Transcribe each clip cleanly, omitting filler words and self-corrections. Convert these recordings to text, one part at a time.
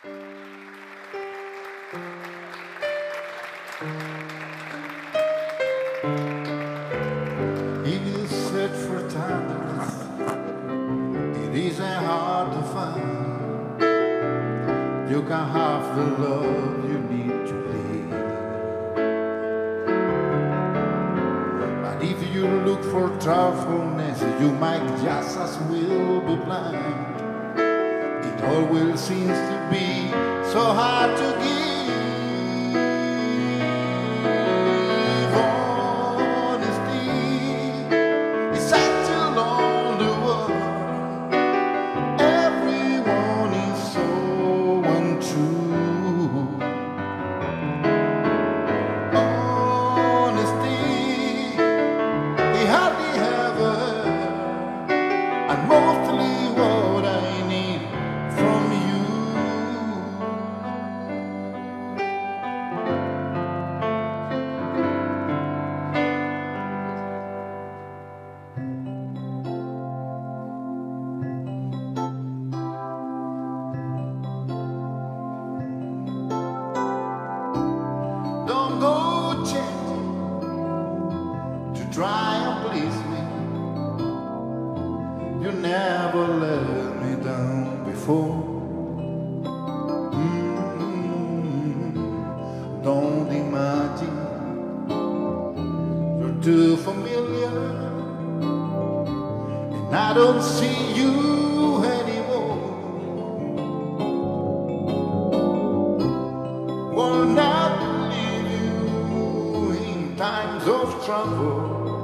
If you search for tenderness, it isn't hard to find. You can have the love you need to live. But if you look for truthfulness, you might just as well be blind. It always seems to be so hard to give. Try and please me. You never let me down before. Don't imagine you're too familiar, and I don't see you anymore. Will not leave you in times of trouble.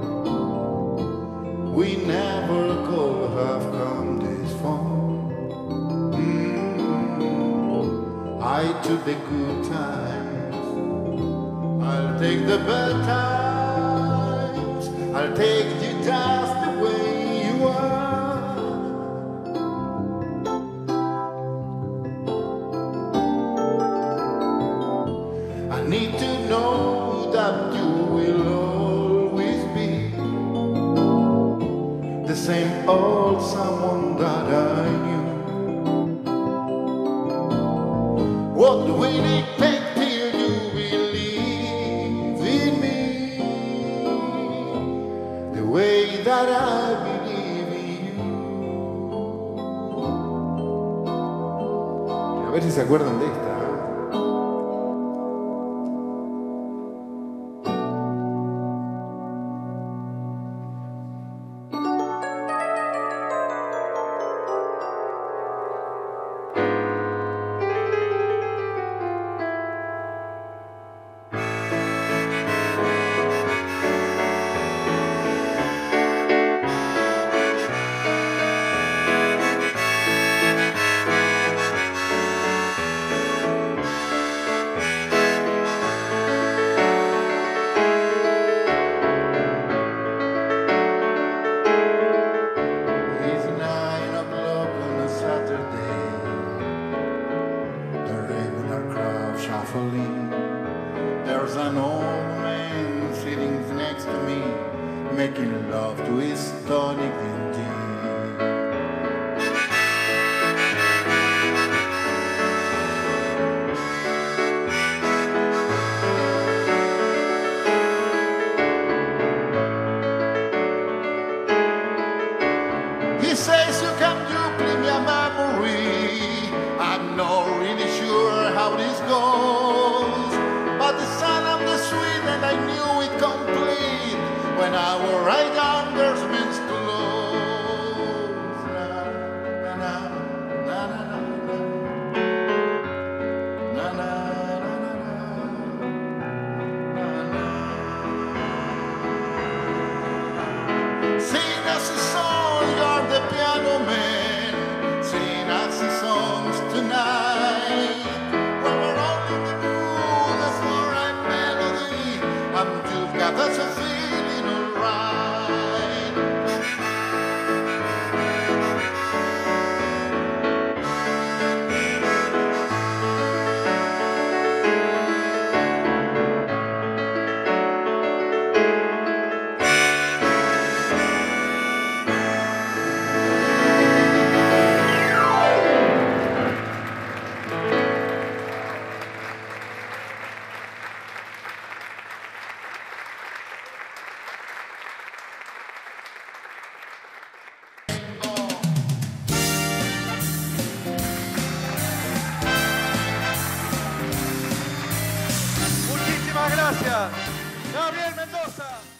We never could have come this far. I took the good times, I'll take the bad times, I'll take you just the way you are. I need to know that you will always be the same old someone that I knew. What will it take till you believe in me the way that I believe in you? A ver si se acuerdan de esta. There's an old man sitting next to me, making love to his tonic and tea. He says you can duplicate my memory. I'm not really sure how this goes, but the sound of the sweet and I knew it complete when our right arms meant to lose. Na na na na na na na na na. Sing us a song, you're the piano man. Sing us the songs tonight. When we're all in the mood, that's for right melody. You've got us a feeling alright. Hallelujah.